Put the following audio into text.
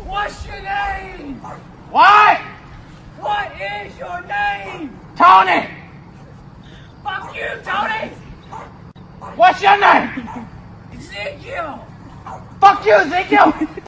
What's your name? What? What is your name? Tony! Fuck you, Tony! What's your name? Ezekiel! Fuck you, Ezekiel!